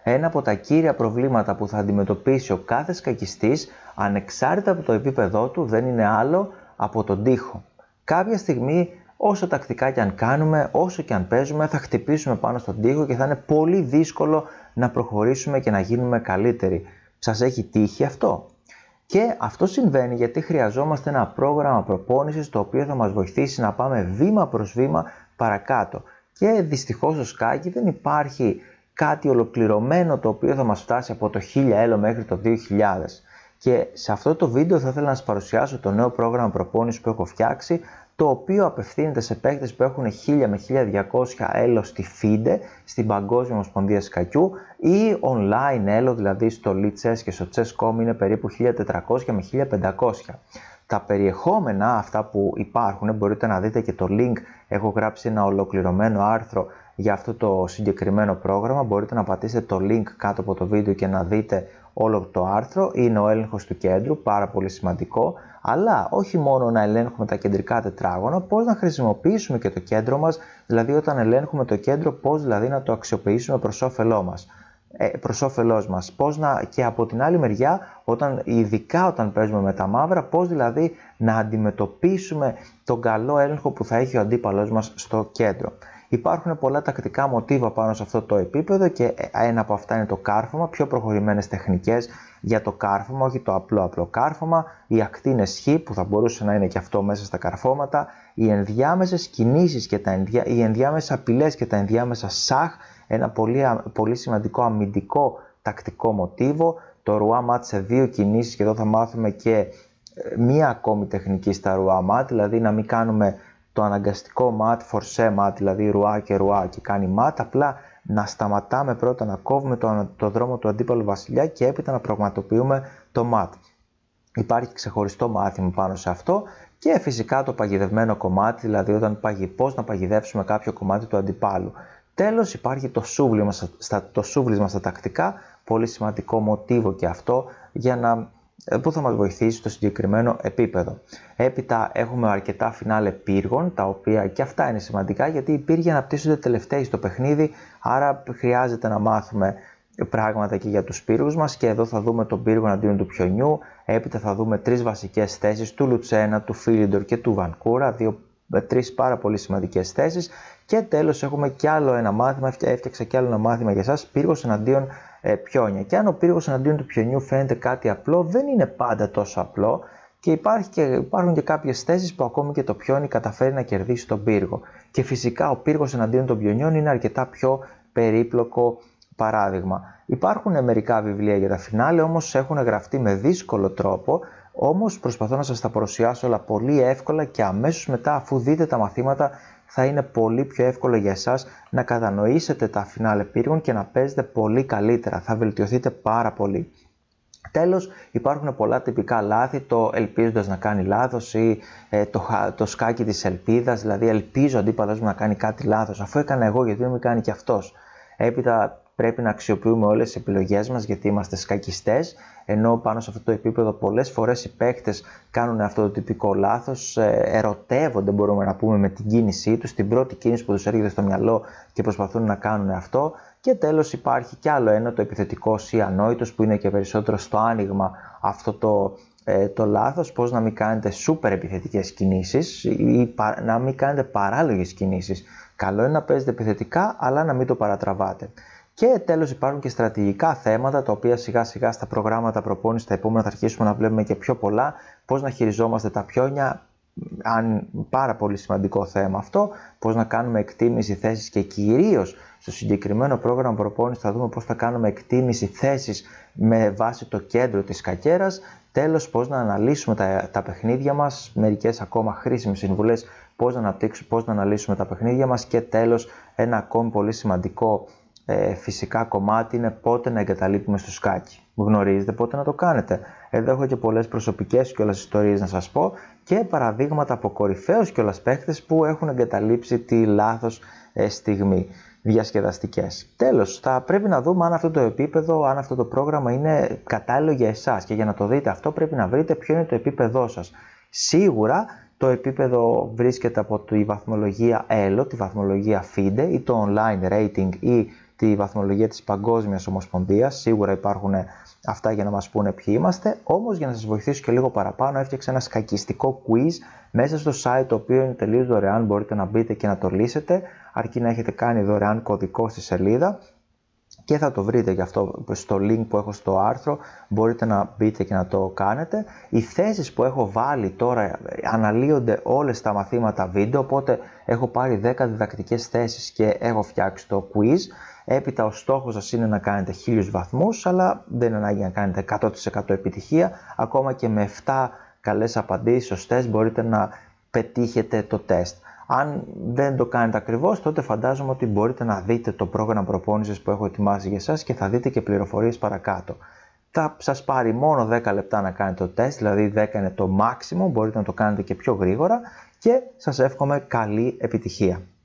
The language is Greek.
ένα από τα κύρια προβλήματα που θα αντιμετωπίσει ο κάθε σκακιστής, ανεξάρτητα από το επίπεδό του, δεν είναι άλλο από τον τοίχο. Κάποια στιγμή, όσο τακτικά και αν κάνουμε, όσο και αν παίζουμε, θα χτυπήσουμε πάνω στον τοίχο και θα είναι πολύ δύσκολο να προχωρήσουμε και να γίνουμε καλύτεροι. Σας έχει τύχει αυτό? Και αυτό συμβαίνει γιατί χρειαζόμαστε ένα πρόγραμμα προπόνησης το οποίο θα μας βοηθήσει να πάμε βήμα προς βήμα παρακάτω. Και δυστυχώς στο σκάκι δεν υπάρχει κάτι ολοκληρωμένο το οποίο θα μας φτάσει από το 1000 elo μέχρι το 2000. Και σε αυτό το βίντεο θα ήθελα να σας παρουσιάσω το νέο πρόγραμμα προπόνησης που έχω φτιάξει, το οποίο απευθύνεται σε παίκτες που έχουν 1000 με 1200 elo στη FIDE, στην Παγκόσμια Ομοσπονδία Σκακιού, ή online elo, δηλαδή στο Lichess και στο Chess.com είναι περίπου 1400 με 1500. Τα περιεχόμενα αυτά που υπάρχουν, μπορείτε να δείτε και το link, έχω γράψει ένα ολοκληρωμένο άρθρο για αυτό το συγκεκριμένο πρόγραμμα, μπορείτε να πατήσετε το link κάτω από το βίντεο και να δείτε όλο το άρθρο. Είναι ο έλεγχος του κέντρου, πάρα πολύ σημαντικό, αλλά όχι μόνο να ελέγχουμε τα κεντρικά τετράγωνα, πώς να χρησιμοποιήσουμε και το κέντρο μας, δηλαδή όταν ελέγχουμε το κέντρο, πώς δηλαδή να το αξιοποιήσουμε προς όφελός μας. Πώς και από την άλλη μεριά, ειδικά όταν παίζουμε με τα μαύρα, πώς δηλαδή να αντιμετωπίσουμε τον καλό έλεγχο που θα έχει ο αντίπαλός μας στο κέντρο. Υπάρχουν πολλά τακτικά μοτίβα πάνω σε αυτό το επίπεδο και ένα από αυτά είναι το κάρφωμα, πιο προχωρημένες τεχνικές για το κάρφωμα, όχι το απλό κάρφωμα, οι ακτίνες Χ που θα μπορούσε να είναι και αυτό μέσα στα καρφώματα, οι ενδιάμεσες κινήσεις και οι ενδιάμεσες απειλές και τα ενδιάμεσα σαχ, ένα πολύ σημαντικό αμυντικό τακτικό μοτίβο, το ρουά ματ σε 2 κινήσεις και εδώ θα μάθουμε και μία ακόμη τεχνική στα ρουά ματ, δηλαδή να μην κάνουμε το αναγκαστικό ματ, φορσέ ματ, δηλαδή ρουά και κάνει ματ, απλά να σταματάμε πρώτα να κόβουμε το δρόμο του αντίπαλου βασιλιά και έπειτα να πραγματοποιούμε το ματ. Υπάρχει ξεχωριστό μάθημα πάνω σε αυτό και φυσικά το παγιδευμένο κομμάτι, δηλαδή πώς να παγιδεύσουμε κάποιο κομμάτι του αντιπάλου. Τέλος υπάρχει το σούβλισμα στα τακτικά, πολύ σημαντικό μοτίβο και αυτό που θα μας βοηθήσει στο συγκεκριμένο επίπεδο. Έπειτα έχουμε αρκετά φινάλε πύργων, τα οποία και αυτά είναι σημαντικά γιατί οι πύργοι αναπτύσσονται τελευταίοι στο παιχνίδι, άρα χρειάζεται να μάθουμε πράγματα και για τους πύργους μας και εδώ θα δούμε τον πύργο αντίον του πιονιού, έπειτα θα δούμε 3 βασικές θέσεις του Λουτσένα, του Φίλιντορ και του Βανκούρα, 3 πάρα πολύ σημαντικές θέσεις και τέλος έχουμε κι άλλο ένα μάθημα, έφτιαξα κι άλλο ένα μάθημα για εσάς, πύργος εναντίον πιόνια. Και αν ο πύργος εναντίον του πιονιού φαίνεται κάτι απλό, δεν είναι πάντα τόσο απλό και υπάρχουν και κάποιες θέσεις που ακόμη και το πιόνι καταφέρει να κερδίσει τον πύργο. Και φυσικά ο πύργος εναντίον των πιονιών είναι αρκετά πιο περίπλοκο παράδειγμα. Υπάρχουν μερικά βιβλία για τα φινάλε, όμως έχουν γραφτεί με δύσκολο τρόπο, όμως προσπαθώ να σας τα παρουσιάσω όλα πολύ εύκολα και αμέσως μετά, αφού δείτε τα μαθήματα, θα είναι πολύ πιο εύκολο για εσάς να κατανοήσετε τα φινάλε πύργων και να παίζετε πολύ καλύτερα. Θα βελτιωθείτε πάρα πολύ. Τέλος, υπάρχουν πολλά τυπικά λάθη, το ελπίζοντας να κάνει λάθος ή το σκάκι της ελπίδας, δηλαδή ελπίζω ο αντίπαλος μου να κάνει κάτι λάθος, αφού έκανα εγώ γιατί δεν με κάνει και αυτός. Έπειτα πρέπει να αξιοποιούμε όλες τις επιλογές μας γιατί είμαστε σκακιστές, ενώ πάνω σε αυτό το επίπεδο πολλές φορές οι παίκτες κάνουν αυτό το τυπικό λάθος, ερωτεύονται μπορούμε να πούμε με την κίνησή τους, την πρώτη κίνηση που τους έρχεται στο μυαλό και προσπαθούν να κάνουν αυτό. Και τέλος υπάρχει κι άλλο ένα, το επιθετικός ή ανόητος, που είναι και περισσότερο στο άνοιγμα αυτό το λάθος, πώς να μην κάνετε σούπερ επιθετικές κινήσεις ή να μην κάνετε παράλογες κινήσεις. Καλό είναι να παίζετε επιθετικά αλλά να μην το παρατραβάτε. Και τέλος υπάρχουν και στρατηγικά θέματα, τα οποία σιγά σιγά στα προγράμματα προπόνησης τα επόμενα θα αρχίσουμε να βλέπουμε και πιο πολλά, πώς να χειριζόμαστε τα πιόνια, πάρα πολύ σημαντικό θέμα αυτό, πώς να κάνουμε εκτίμηση θέσης και κυρίως στο συγκεκριμένο πρόγραμμα προπόνησης θα δούμε πώς θα κάνουμε εκτίμηση θέσης με βάση το κέντρο της σκακέρας. Τέλος, πώς να αναλύσουμε τα παιχνίδια μας, μερικές ακόμα χρήσιμες συμβουλές, πώς να αναλύσουμε τα παιχνίδια μας και τέλος ένα ακόμη πολύ σημαντικό φυσικά κομμάτι είναι πότε να εγκαταλείπουμε στο σκάκι. Γνωρίζετε πότε να το κάνετε. Εδώ έχω και πολλές προσωπικές κιόλας ιστορίες να σας πω και παραδείγματα από κορυφαίους κιόλας παίχτες που έχουν εγκαταλείψει τη λάθος στιγμή, διασκεδαστικές. Τέλος, θα πρέπει να δούμε αν αυτό το επίπεδο, αν αυτό το πρόγραμμα είναι κατάλληλο για εσάς και για να το δείτε αυτό πρέπει να βρείτε ποιο είναι το επίπεδό σας. Σίγουρα το επίπεδο βρίσκεται από τη βαθμολογία ELO, τη βαθμολογία FIDE ή το online rating ή τη βαθμολογία της Παγκόσμιας Ομοσπονδίας. Σίγουρα υπάρχουν αυτά για να μας πούνε ποιοι είμαστε. Όμως για να σας βοηθήσω και λίγο παραπάνω, έφτιαξα ένα σκακιστικό quiz μέσα στο site, το οποίο είναι τελείως δωρεάν. Μπορείτε να μπείτε και να το λύσετε, αρκεί να έχετε κάνει δωρεάν κωδικό στη σελίδα. Και θα το βρείτε γι' αυτό στο link που έχω στο άρθρο, μπορείτε να μπείτε και να το κάνετε. Οι θέσεις που έχω βάλει τώρα αναλύονται όλες τα μαθήματα βίντεο, οπότε έχω πάρει 10 διδακτικές θέσεις και έχω φτιάξει το quiz. Έπειτα ο στόχος σας είναι να κάνετε 1000 βαθμούς, αλλά δεν είναι ανάγκη να κάνετε 100% επιτυχία. Ακόμα και με 7 καλές απαντήσεις σωστές μπορείτε να πετύχετε το τεστ. Αν δεν το κάνετε ακριβώς, τότε φαντάζομαι ότι μπορείτε να δείτε το πρόγραμμα προπόνησης που έχω ετοιμάσει για εσάς και θα δείτε και πληροφορίες παρακάτω. Θα σας πάρει μόνο 10 λεπτά να κάνετε το τεστ, δηλαδή 10 είναι το maximum, μπορείτε να το κάνετε και πιο γρήγορα και σας εύχομαι καλή επιτυχία.